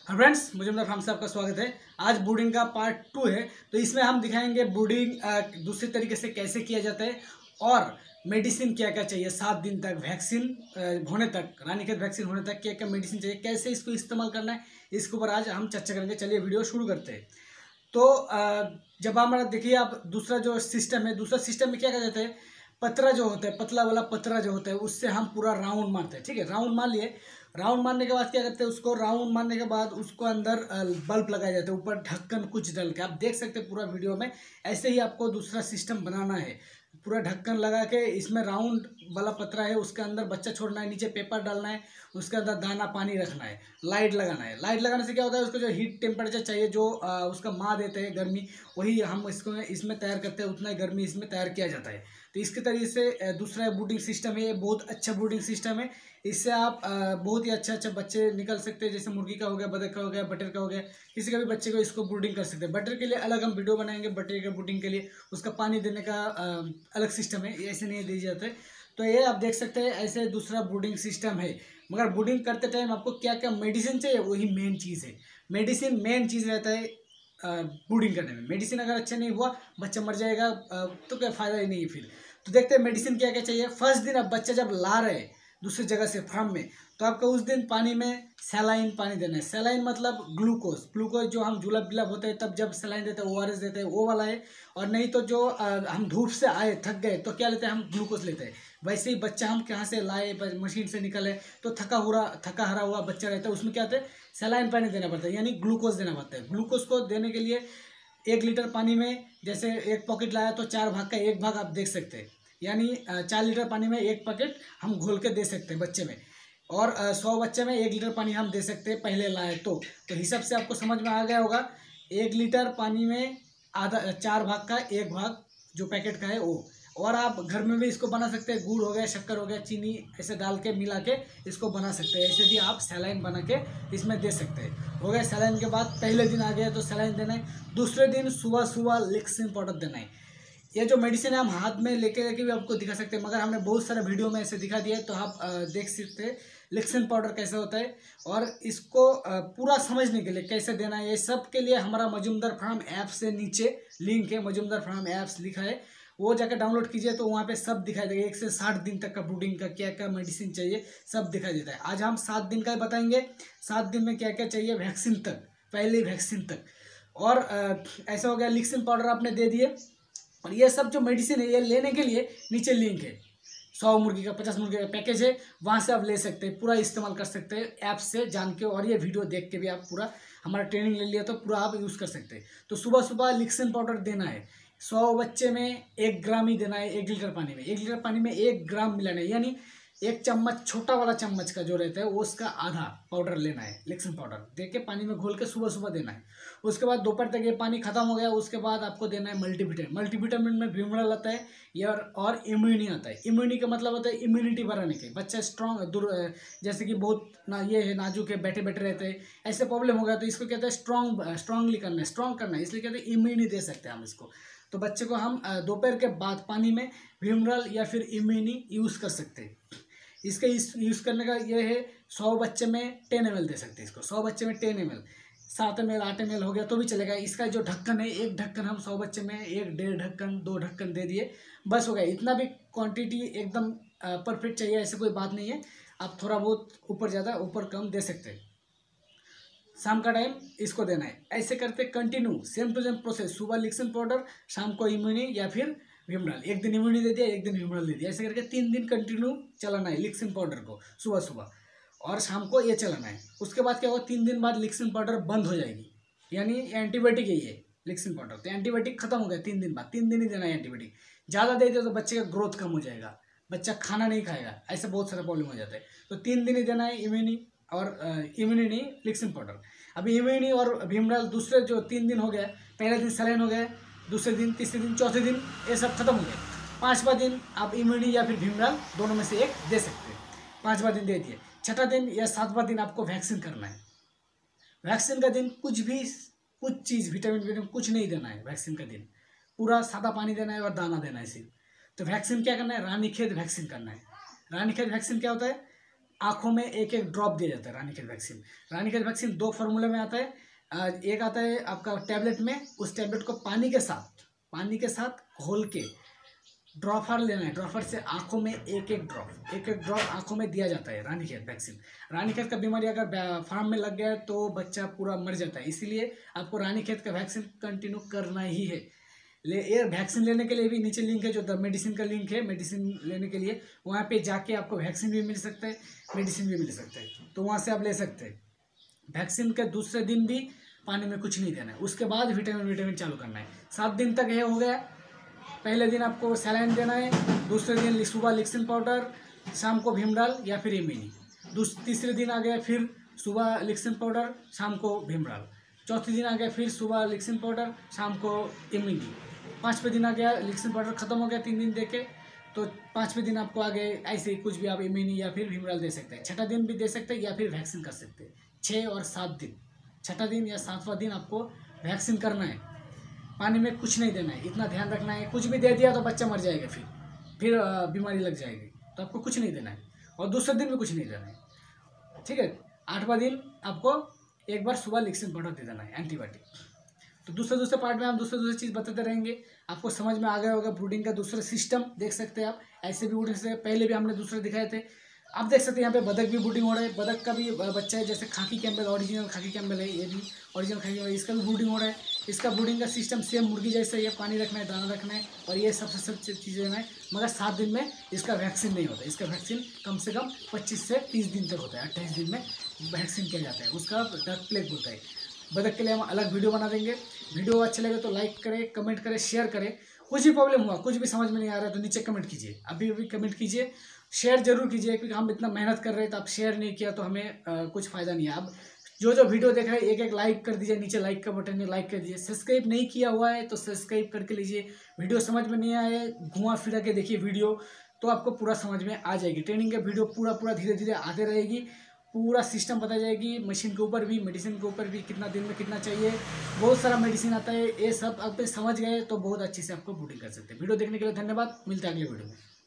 Friends, मुझे मतलब हम से आपका स्वागत है। आज ब्रूडिंग का पार्ट 2 है। तो इसमें हम दिखाएंगे ब्रूडिंग दूसरे तरीके से कैसे किया जाता है और मेडिसिन क्या क्या चाहिए 7 दिन तक, वैक्सीन होने तक, रानीखेत वैक्सीन होने तक क्या क्या मेडिसिन चाहिए, कैसे इसको इस्तेमाल करना है, इसके ऊपर आज हम चर्चा करेंगे। चलिए वीडियो शुरू करते हैं। तो जब हमारा देखिए आप दूसरा जो सिस्टम है, दूसरा सिस्टम में क्या कहा जाता है, पतरा जो होता है, पतला वाला पतरा जो होता है, उससे हम पूरा राउंड मारते हैं। ठीक है, राउंड मार लिए। राउंड मारने के बाद क्या करते हैं, उसको राउंड मारने के बाद उसको अंदर बल्ब लगाया जाता है, ऊपर ढक्कन कुछ डाल के। आप देख सकते हैं पूरा वीडियो में। ऐसे ही आपको दूसरा सिस्टम बनाना है। पूरा ढक्कन लगा के इसमें राउंड वाला पतरा है, उसके अंदर बच्चा छोड़ना है, नीचे पेपर डालना है, उसके अंदर दाना पानी रखना है, लाइट लगाना है। लाइट लगाने से क्या होता है, उसको जो हीट टेम्परेचर चाहिए, जो उसका माँ देते हैं गर्मी, वही हम इसको इसमें तैयार करते हैं, उतना ही गर्मी इसमें तैयार किया जाता है। तो इसके तरीके से दूसरा ब्रूडिंग सिस्टम है, ये बहुत अच्छा ब्रूडिंग सिस्टम है। इससे आप बहुत ही अच्छे बच्चे निकल सकते हैं। जैसे मुर्गी का हो गया, बतख का हो गया, बटर का हो गया, किसी का भी बच्चे को इसको ब्रूडिंग कर सकते हैं। बटर के लिए अलग हम वीडियो बनाएंगे, बटर के ब्रूडिंग के लिए उसका पानी देने का अलग सिस्टम है, ये ऐसे नहीं दिए जाते। तो ये आप देख सकते हैं, ऐसे दूसरा ब्रूडिंग सिस्टम है। मगर ब्रूडिंग करते टाइम आपको क्या क्या मेडिसिन चाहिए, वही मेन चीज़ है। मेडिसिन मेन चीज़ रहता है ब्रूडिंग करने में। मेडिसिन अगर अच्छा नहीं हुआ, बच्चा मर जाएगा, तो क्या फ़ायदा ही नहीं है फिर। तो देखते हैं मेडिसिन क्या क्या चाहिए। फर्स्ट दिन अब बच्चा जब ला रहे हैं दूसरी जगह से फार्म में, तो आपको उस दिन पानी में सलाइन पानी देना है। सलाइन मतलब ग्लूकोज। ग्लूकोज जो हम जुलाब बिलाब होते हैं तब जब सलाइन देते हैं, ORS देते हैं, वो वाला है। और नहीं तो जो हम धूप से आए थक गए तो क्या लेते हैं, हम ग्लूकोज लेते हैं। वैसे ही बच्चा हम कहाँ से लाए, मशीन से निकले तो थका हरा हुआ बच्चा रहता है, उसमें क्या होता है, सलाइन पानी देना पड़ता है, यानी ग्लूकोज देना पड़ता है। ग्लूकोज को देने के लिए 1 लीटर पानी में जैसे 1 पॉकेट लाया तो 4 भाग का 1 भाग आप देख सकते हैं, यानी 4 लीटर पानी में 1 पैकेट हम घोल के दे सकते हैं बच्चे में। और 100 बच्चे में 1 लीटर पानी हम दे सकते हैं पहले लाए तो हिसाब से आपको समझ में आ गया होगा। 1 लीटर पानी में आधा 4 भाग का 1 भाग जो पैकेट का है वो। और आप घर में भी इसको बना सकते हैं, गुड़ हो गया, शक्कर हो गया, चीनी ऐसे डाल के मिला के इसको बना सकते हैं। ऐसे भी आप सलाइन बना के इसमें दे सकते हैं। हो गया सलाइन के बाद, पहले दिन आ गया तो सलाइन देना है। दूसरे दिन सुबह सुबह लिक्सिन पाउडर देना है। ये जो मेडिसिन है हम हाथ में लेके भी आपको दिखा सकते हैं, मगर हमने बहुत सारे वीडियो में ऐसे दिखा दिया है, तो आप देख सकते हैं लिक्सिन पाउडर कैसे होता है। और इसको पूरा समझने के लिए कैसे देना है, ये सब के लिए हमारा मजूमदार फार्म ऐप से नीचे लिंक है, मजूमदार फार्म ऐप्स लिखा है, वो जाकर डाउनलोड कीजिए तो वहाँ पे सब दिखाई देगा। 1 से 60 दिन तक का ब्रूडिंग का क्या क्या मेडिसिन चाहिए सब दिखाई देता है। आज हम 7 दिन का बताएंगे, 7 दिन में क्या क्या चाहिए, वैक्सीन तक, पहले वैक्सीन तक। और ऐसा हो गया, लिक्सिन पाउडर आपने दे दिए। और ये सब जो मेडिसिन है, ये लेने के लिए नीचे लिंक है, 100 मुर्गी का, 50 मुर्गी का पैकेज है, वहाँ से आप ले सकते हैं, पूरा इस्तेमाल कर सकते हैं ऐप से जान के। और ये वीडियो देख के भी आप पूरा हमारा ट्रेनिंग ले लिया तो पूरा आप यूज़ कर सकते हैं। तो सुबह सुबह लिक्सिन पाउडर देना है। 100 बच्चे में 1 ग्राम ही देना है। 1 लीटर पानी में 1 लीटर पानी में 1 ग्राम मिलाना है, यानी 1 चम्मच, छोटा वाला चम्मच का जो रहता है वो उसका आधा पाउडर लेना है। लिक्सिन पाउडर दे के पानी में घोल के सुबह सुबह देना है। उसके बाद दोपहर तक ये पानी खत्म हो गया, उसके बाद आपको देना है मल्टीविटामिन। मल्टीविटामिन में विमरल आता है ये, और इम्यूनी आता है। इम्यूनी का मतलब होता है इम्यूनिटी बढ़ाने के, बच्चा स्ट्रॉन्ग, जैसे कि बहुत ये है नाजुक है, बैठे बैठे रहते हैं, ऐसे प्रॉब्लम हो गया तो इसको कहते हैं स्ट्रांगली करना है, स्ट्रॉन्ग करना है, इसलिए कहते हैं इम्यूनी दे सकते हैं हम इसको। तो बच्चे को हम दोपहर के बाद पानी में विमरल या फिर इम्यूनी यूज़ कर सकते हैं। इसका यूज़ करने का ये है, 100 बच्चे में 10 ml दे सकते हैं इसको। 100 बच्चे में 10 ml, 7 ml 8 ml हो गया तो भी चलेगा। इसका जो ढक्कन है, 1 ढक्कन हम 100 बच्चे में 1 डेढ़ ढक्कन 2 ढक्कन दे दिए, बस हो गया। इतना भी क्वांटिटी एकदम परफेक्ट चाहिए ऐसे कोई बात नहीं है, आप थोड़ा बहुत ऊपर ज़्यादा ऊपर कम दे सकते हैं। शाम का टाइम इसको देना है। ऐसे करते continue same to same process, सुबह लिक्सिन पाउडर, शाम को इम्यूनी या फिर विमरल। 1 दिन इम्यूनी दे दिया, 1 दिन विमरल दे दिया, ऐसे करके 3 दिन कंटिन्यू चलाना है लिक्सिन पाउडर को, सुबह सुबह और शाम को ये चलाना है। उसके बाद क्या होगा, 3 दिन बाद लिक्सिन पाउडर बंद हो जाएगी, यानी एंटीबायोटिक है ये लिक्सिन पाउडर। तो एंटीबायोटिक खत्म हो गया 3 दिन बाद, 3 दिन ही देना है एंटीबायोटिक। ज़्यादा दे दे तो बच्चे का ग्रोथ कम हो जाएगा, बच्चा खाना नहीं खाएगा, ऐसे बहुत सारा प्रॉब्लम हो जाता है। तो 3 दिन ही देना है इम्यूनी और इम्यूनी नहीं, लिक्सिन पाउडर। अभी इम्यूनी और विमरल दूसरे जो 3 दिन हो गए, पहले दिन सलाइन हो गए, दूसरे दिन, तीसरे दिन, चौथे दिन ये सब खत्म हो गए। 5वां दिन आप इम्यूनी या फिर विमरल दोनों में से एक दे सकते हैं। 5वां दिन दे दिए, 6ठा दिन या 7वां दिन आपको वैक्सीन करना है। वैक्सीन का दिन कुछ चीज़ विटामिन कुछ नहीं देना है। वैक्सीन का दिन पूरा सादा पानी देना है और दाना देना है सिर्फ। तो वैक्सीन क्या करना है, रानीखेत वैक्सीन करना है। रानीखेत वैक्सीन क्या होता है, आँखों में एक एक ड्रॉप दिया जाता है रानीखेत वैक्सीन। रानीखेत वैक्सीन 2 फार्मूले में आता है। एक आता है आपका टैबलेट में, उस टैबलेट को पानी के साथ घोल के ड्रॉपर लेना है। ड्रॉपर से आंखों में एक एक ड्रॉप आंखों में दिया जाता है रानीखेत वैक्सीन। रानीखेत का बीमारी अगर फार्म में लग गया है तो बच्चा पूरा मर जाता है, इसीलिए आपको रानीखेत का वैक्सीन कंटिन्यू करना ही है। ये वैक्सीन लेने के लिए भी नीचे लिंक है, जो द मेडिसिन का लिंक है। मेडिसिन लेने के लिए वहाँ पे जाके आपको वैक्सीन भी मिल सकता है, मेडिसिन भी मिल सकता है, तो वहाँ से आप ले सकते हैं। वैक्सीन के दूसरे दिन भी पानी में कुछ नहीं देना है, उसके बाद विटामिन चालू करना है। 7 दिन तक ये हो गया। पहले दिन आपको सलाइन देना है, दूसरे दिन सुबह लिक्सिन पाउडर, शाम को भीमडाल या फिर इम्यूनी। तीसरे दिन आ गया फिर सुबह लिक्सिन पाउडर, शाम को भीमडाल। चौथे दिन आ गया फिर सुबह लिक्सिन पाउडर, शाम को इम्यूनी। 5वें दिन आ गया लिक्सिन पाउडर ख़त्म हो गया 3 दिन देके, तो 5वें दिन आपको आगे ऐसे ही कुछ भी आप इम्यूनी या फिर भीमडाल दे सकते हैं। 6ठा दिन भी दे सकते हैं या फिर वैक्सीन कर सकते हैं। 6 और 7 दिन, 6ठा दिन या 7वां दिन आपको वैक्सीन करना है। पानी में कुछ नहीं देना है, इतना ध्यान रखना है। कुछ भी दे दिया तो बच्चा मर जाएगा, फिर बीमारी लग जाएगी, तो आपको कुछ नहीं देना है। और दूसरे दिन में कुछ नहीं देना है, ठीक है। 8वां दिन आपको एक बार सुबह लिक्सिन पाउडर दे देना है, एंटीबायोटिक। तो दूसरे पार्ट में हम दूसरे चीज़ बताते रहेंगे, आपको समझ में आ गया होगा। ब्रूडिंग का दूसरा सिस्टम देख सकते हैं आप, ऐसे भी ब्रूडिंग से पहले भी हमने दूसरे दिखाए थे। आप देख सकते हैं यहाँ पे बतख भी ब्रूडिंग हो रहा है। बतख का भी बच्चा है, जैसे खाकी कैम्बल, ओरिजिनल खाकी कैम्बल है, ये भी ओरिजिनल खाकी कैम्बल, इसका भी ब्रूडिंग हो रहा है। इसका ब्रूडिंग का सिस्टम सेम मुर्गी जैसे ही है, पानी रखना है, दाना रखना है और ये सब चीज़ें देना है। मगर 7 दिन में इसका वैक्सीन नहीं होता। इसका वैक्सीन कम से कम 25 से 30 दिन तक होता है। 28 दिन में वैक्सीन किया जाता है, उसका डार्क प्लेग बोलता है। बतख के लिए हम अलग वीडियो बना देंगे। वीडियो अच्छा लगे तो लाइक करें, कमेंट करें, शेयर करें। कुछ भी प्रॉब्लम हुआ, कुछ भी समझ में नहीं आ रहा है तो नीचे कमेंट कीजिए, अभी कमेंट कीजिए, शेयर जरूर कीजिए, क्योंकि हम इतना मेहनत कर रहे हैं तो आप शेयर नहीं किया तो हमें कुछ फ़ायदा नहीं है। आप जो वीडियो देख रहे हैं एक लाइक कर दीजिए, नीचे लाइक का बटन है, लाइक कर दीजिए। सब्सक्राइब नहीं किया हुआ है तो सब्सक्राइब करके लीजिए। वीडियो समझ में नहीं आए, घुमा फिरा के देखिए वीडियो, तो आपको पूरा समझ में आ जाएगी। ट्रेनिंग का वीडियो पूरा धीरे धीरे आते रहेगी, पूरा सिस्टम पता जाएगी। मशीन के ऊपर भी, मेडिसिन के ऊपर भी, कितना दिन में कितना चाहिए, बहुत सारा मेडिसिन आता है। ये सब आप समझ गए तो बहुत अच्छे से आपको ब्रूडिंग कर सकते हैं। वीडियो देखने के लिए धन्यवाद, मिलते हैं अगले वीडियो में।